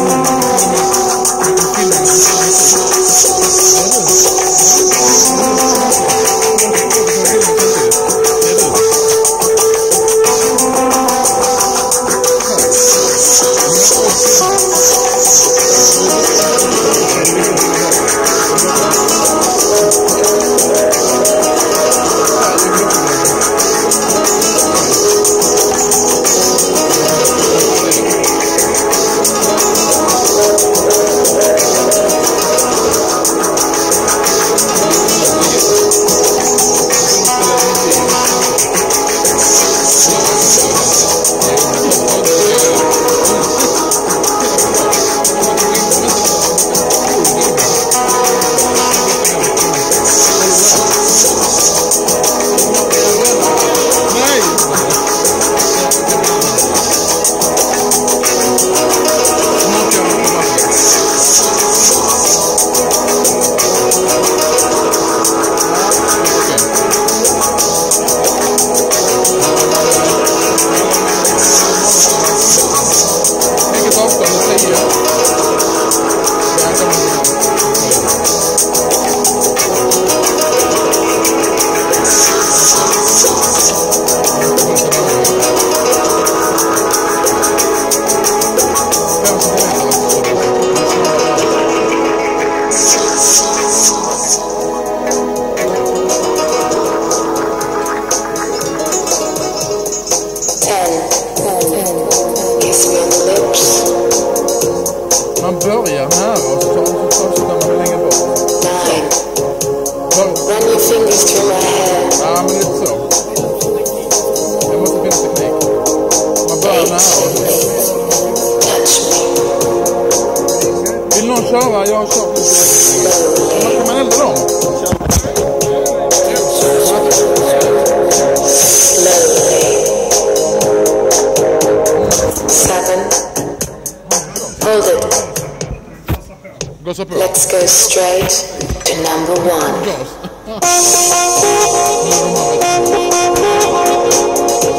Man börjar nära och så fortsätter man längre bort. 9. Run your fingers through my hair. Ja, men lite så. Det måste finnas teknik. Man börjar nära och så. Touch me. Vill någon köra? Jag kör lite. Kan man elda dem? Slowly. 7. Hold it. Gasa på. Let's go straight to number 1. Gas.